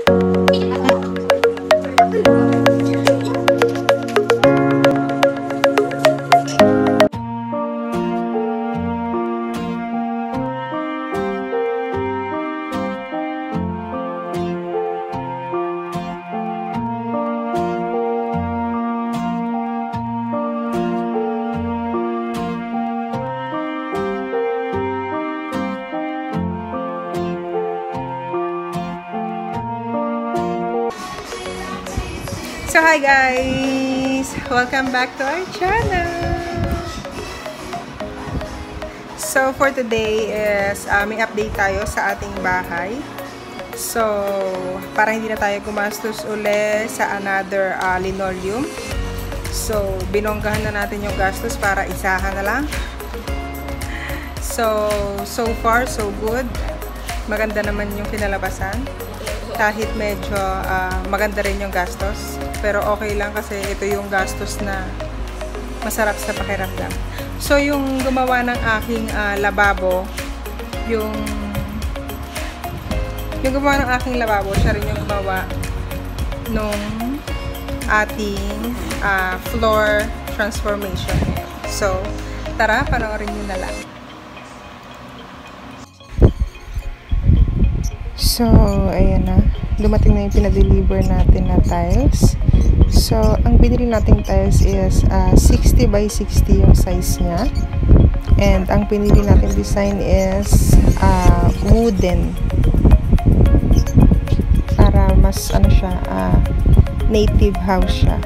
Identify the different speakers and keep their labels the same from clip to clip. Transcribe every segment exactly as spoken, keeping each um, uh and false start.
Speaker 1: So hi guys! Welcome back to our channel! So for today is uh, may update tayo sa ating bahay. So para hindi na tayo gumastos uli sa another uh, linoleum. So binonggahan na natin yung gastos para isahan na lang. So so far so good. Maganda naman yung kinalabasan. Kahit medyo uh, maganda rin yung gastos. Pero okay lang kasi ito yung gastos na masarap sa pakiramdam. So, yung gumawa ng aking uh, lababo, yung yung gumawa ng aking lababo, siya rin yung gumawa nung ating uh, floor transformation. So, tara, panoorin nyo na lang. So, ayan na. Dumating na yung pinadeliver natin na tiles. So, ang binili nating tiles is uh, sixty by sixty yung size niya. And ang pinili nating design is uh, wooden. Para mas ano siya, uh, native house siya.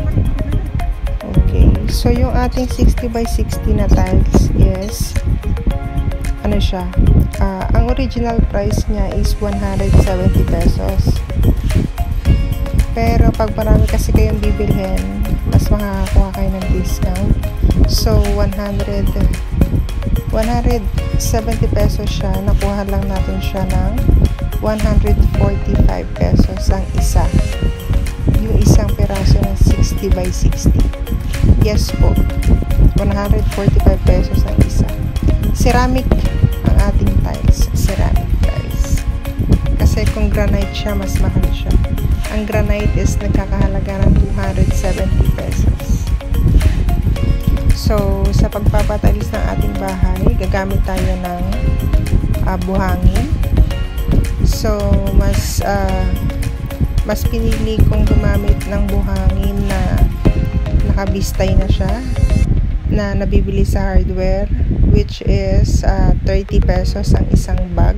Speaker 1: Okay. So, yung ating sixty by sixty na tiles is ano siya, uh, ang original price niya is one hundred seventy pesos. Pero pag marami kasi kayong bibilhin, mas makakakuha kayo ng discount. So one hundred seventy pesos siya, nakuha lang natin siya ng one hundred forty-five pesos ang isa. Yung isang piraso ng sixty by sixty. Yes po, one hundred forty-five pesos ang isa. Ceramic ang ating tiles. Ceramic tiles. Kasi kung granite siya, mas mahal siya. Ang granite is nagkakahalaga ng two hundred seventy pesos. So, sa pagpapatiles ng ating bahay, gagamit tayo ng uh, buhangin. So, mas uh, mas pinili kong gumamit ng buhangin na nakabistay na siya, na nabibili sa hardware, which is uh, thirty pesos ang isang bag.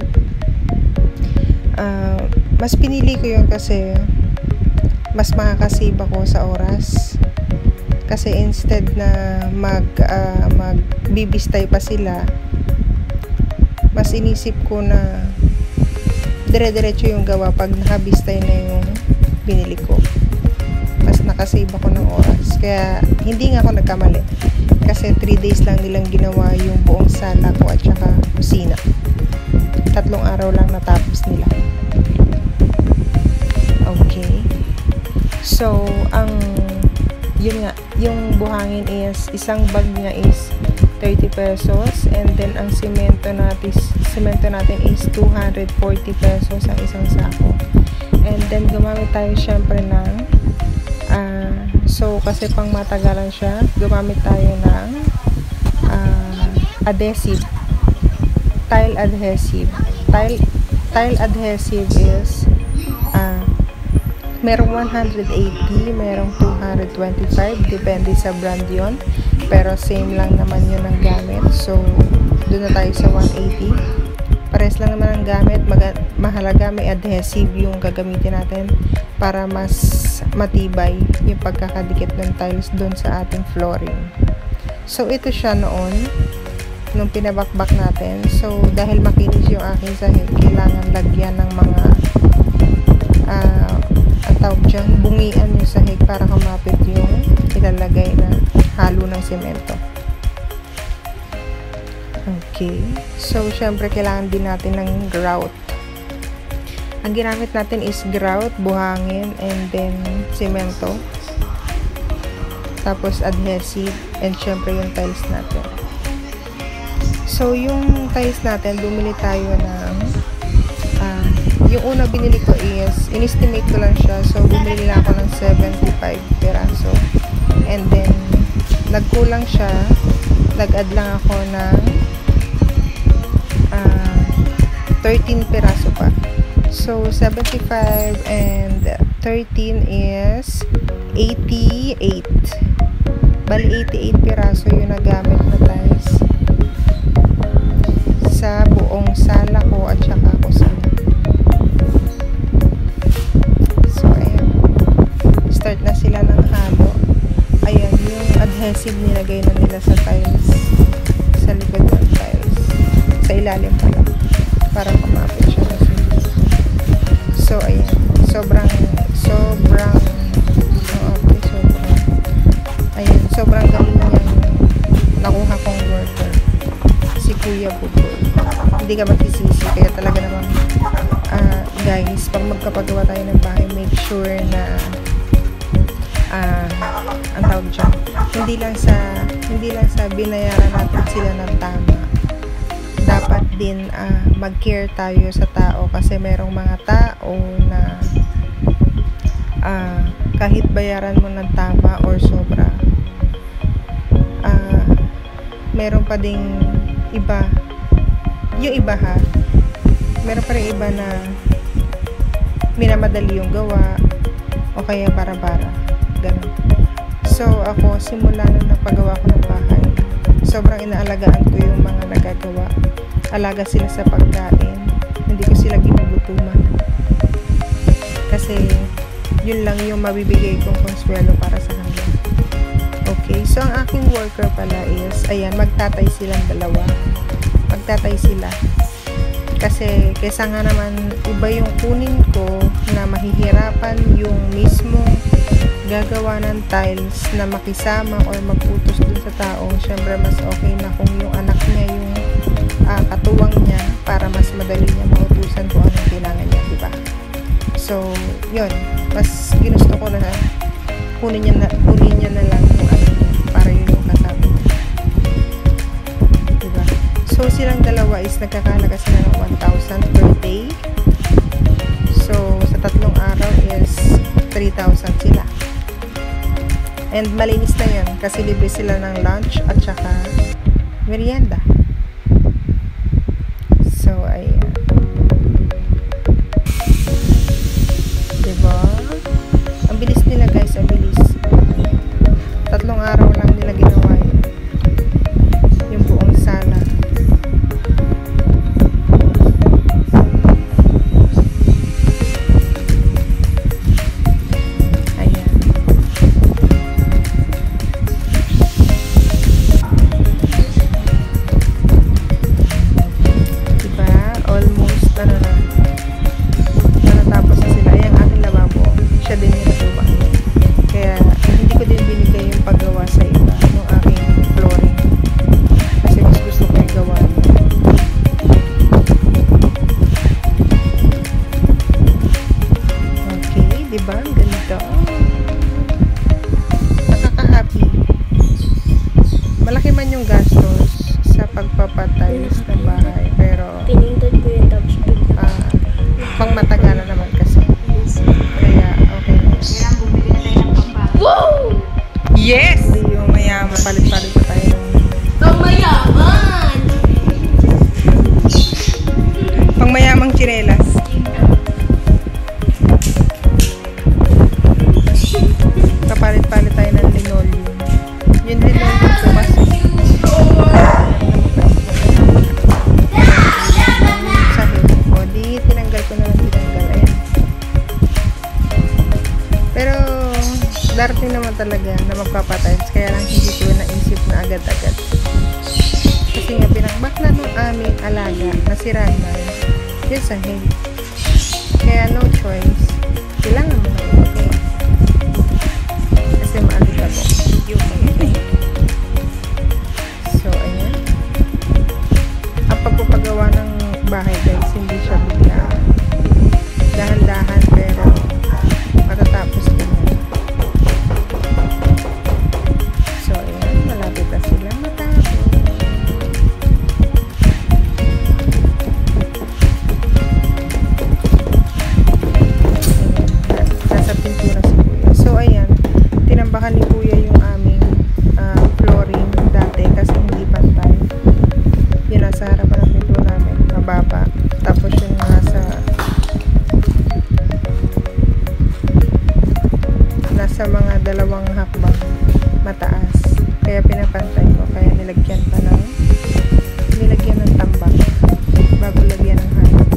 Speaker 1: Uh, mas pinili ko yun kasi mas makakasave ako sa oras. Kasi instead na mag uh, magbibistay pa sila, mas inisip ko na dire-diretso yung gawa pag nakabistay na yung binili ko. Mas nakasave ako ng oras. Kaya hindi nga ako nagkamali. Kasi three days lang nilang ginawa yung buong sala ko at saka kusina. Tatlong araw lang natapos nila. Okay. So, ang yun nga, yung buhangin is, isang bag niya is thirty pesos, and then ang semento natin, semento natin is two hundred forty pesos ang isang sako. And then gumamit tayo syempre ng uh, so kasi pang matagalan siya, gumamit tayo ng uh, adhesive, tile adhesive. Tile, tile adhesive is uh, merong one hundred eighty, merong two hundred twenty-five, depende sa brand yon. Pero same lang naman yun ang gamit. So, doon na tayo sa one eighty. Pares lang naman ang gamit. Mag mahalaga may adhesive yung gagamitin natin para mas matibay yung pagkakadikit ng tiles doon sa ating flooring. So, ito siya noon, nung pinabakbak natin. So, dahil makinis yung aking sahig, kailangan lagyan ng mga uh, ang tawag dyan, bungian yung sahig para kumapit yung ilalagay na halo ng semento. Okay. So, syempre, kailangan din natin ng grout. Ang ginamit natin is grout, buhangin, and then semento. Tapos, adhesive, and syempre, yung tiles natin. So, yung tiles natin, bumili tayo ng uh, yung una binili ko is, in-estimate ko lang siya. So, bumili lang ako ng seventy-five piraso. And then, nagkulang siya. Nag-add lang ako ng uh, thirteen piraso pa. So, seventy-five and thirteen is eighty-eight. Bali, eighty-eight piraso yung nagamit na tiles sa buong sala ko at saka kusina. So, ayan. Start na sila ng halo. Ayan, yung adhesive nilagay na nila sa tiles. Sa likod ng tiles. Sa ilalim pala. Para kumapit siya. So, ayan. Sobrang, sobrang, oh, okay, sobrang, ayan, sobrang galing yung nakuha kong worker. Si Kuya Bubol. Hindi ka magsisisi. Kaya talaga naman, uh, guys, pag magkapagawa tayo ng bahay, make sure na, ah, uh, ang tawag dyan, hindi lang sa, hindi lang sa binayaran natin sila ng tama. Dapat din uh, mag-care tayo sa tao kasi merong mga tao na uh, kahit bayaran mo ng tama or sobra, uh, meron pa ding iba, yung iba ha, meron pa rin iba na minamadali yung gawa o kaya bara-bara, ganun. So ako, simula nung napagawa ko ng bahay, sobrang inaalagaan ko yung mga nagagawa. Alaga sila sa pagkain, hindi ko sila ginugutuman kasi yun lang yung mabibigay kong konsuelo para sa kanila. Okay, so ang aking worker pala is, ayan, magtatay silang dalawa, magtatay sila kasi kaysa nga naman iba yung kunin ko na mahihirapan yung mismong gagawa ng tiles na makisama or magputos dun sa tao. Syempre mas okay na kung yung anak niya yung uh, katuwang niya para mas madali niya mautusan kung anong kailangan niya, diba? So, yun, mas ginusto ko na kunin niya na, kunin niya na lang yung ano niya para yun yung kasama niya, diba? So, silang dalawa is nagkakalaga sila ng one thousand per day. So, sa tatlong araw is three thousand sila. And malinis na yan kasi libre sila ng lunch at saka merienda. So, ayan. Diba? Ang bilis nila guys, ang bilis. Tatlong araw lang nila ginawa yun. Yung buong sala. Diba? Ang ganda. Nakaka-happy. Malaki man yung gastos sa pagpapatiles ng bahay. Pero,
Speaker 2: pinindot ko yung touch bigla.
Speaker 1: Uh, pang matagalan naman kasi. Kaya, okay.
Speaker 2: Wow!
Speaker 1: Yes! Hindi yung mayaman. Palit-palit pa tayo.
Speaker 2: Pang mayaman!
Speaker 1: Pang mayamang tsinelas. Kapalit-palit tayo ng linoleum. Yung linoleum ko mas sahig. O di tinanggal ko na lang tinanggal. Ayan. Pero darating naman talaga na magpapatiles. Kaya lang hindi ko naisip na agad-agad. Kasi nga binakbak na nung aming alaga na si Ranman yung sahig. Kaya no choice. Kailangan mo na ilagay. Kasi maalit ako. So, ayan. Ang pagpapagawa ng bahay guys, hindi siya bigla. Dahan-dahan pero matatapos din yan. So, ayan. Malapit na sila matapos. Hinawakan ni Kuya yung aming uh, flooring dati kasi hindi pantay. Yun nasa harapan ng pinto namin, mababa. Tapos yung nasa nasa mga dalawang hakbang mataas. Kaya pinapantay ko. Kaya nilagyan pa ng nilagyan ng tambak bago lagyan ng hangin.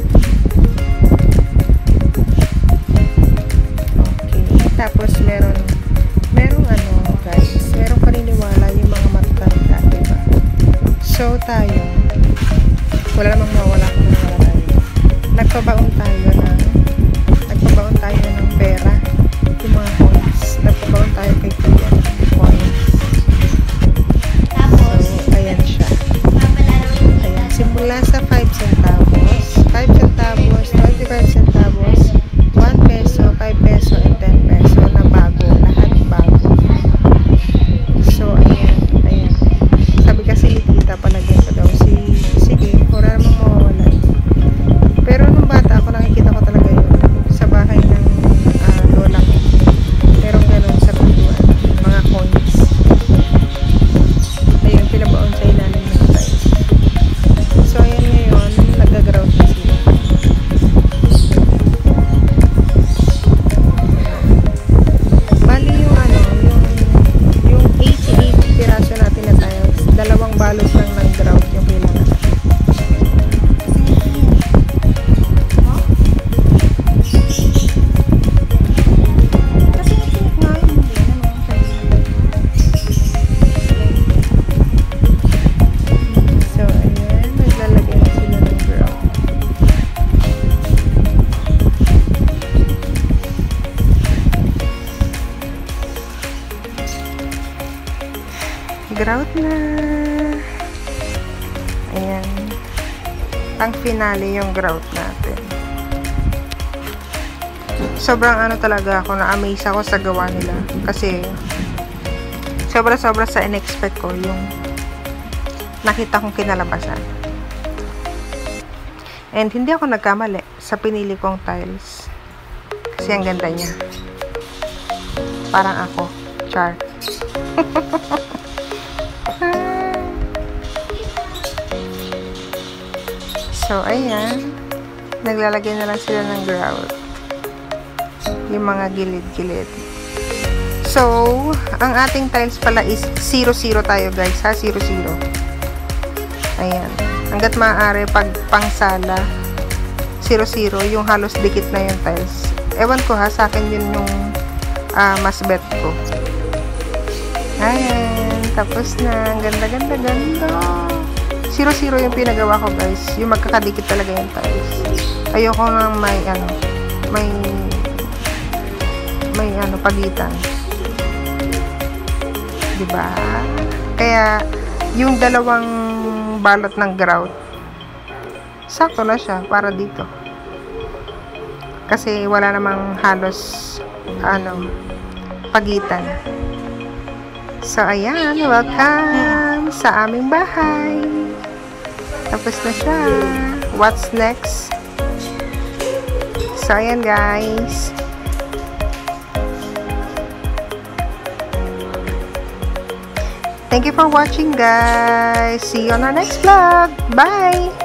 Speaker 1: Okay. Tapos meron merong ano guys, merong paniniwala yung mga matatanda, diba? So tayo, wala namang mawala kung wala tayo. Nagpabaon tayo ng nagpabaon tayo ng pera, yung mga coins. Nagpabaon tayo kay Kuya ng coins.
Speaker 2: Tapos,
Speaker 1: So, ayan siya.
Speaker 2: papalaro mo
Speaker 1: Ayan, simula sa five centavos, five centavos, twenty-five centavos, one peso, five peso, and ten peso na bago. Lahat bago. So, ayan, ayan. Sabi kasi ni tita, palagyan ko daw. Si, sige, wala namang mawawala. Pero nung bata ako, nakikita ko talaga yun sa bahay ng ah, lola ko. Merong ganun sa pintuan. Mga coins. Ayun, pinabaon sa ilalim ng tiles. So, ayan ngayon, nag-ground na sila. Bali yung ano, yung, yung eighty-eight piraso natin na tiles, dalawang balot lang ng ground yung kailangan natin.
Speaker 2: Kasi nakinig nga yun, hindi naman
Speaker 1: So, ayan, naglalagay na sila ng ground. Grout na. Ayan. Pang finale yung grout natin. Sobrang ano talaga ako, na-amaze ako sa gawa nila. Kasi, sobra-sobra sa in-expect ko yung nakita kong kinalabasan. And hindi ako nagkamali sa pinili kong tiles. Kasi ang ganda niya. Parang ako. Char. So, ayan. Naglalagay na lang sila ng grout. Yung mga gilid-gilid. So, ang ating tiles pala is zero zero tayo guys, ha? zero zero. Ayan. Hanggat maaari, pag pangsala, zero zero, yung halos dikit na yung tiles. Ewan ko ha, sa akin yun yung uh, mas bet ko. Ayan. Tapos na. Ganda, ganda, ganda. zero zero yung pinagawa ko guys. Yung magkakadikit talaga yung tiles. Ayoko nang may ano, may may ano, pagitan. Diba? Kaya, yung dalawang balot ng grout, sakto na siya para dito. Kasi wala namang halos ano, pagitan. So, ayan. Welcome sa aming bahay. Tapos na siya. What's next? So, ayan guys. Thank you for watching guys. See you on our next vlog. Bye!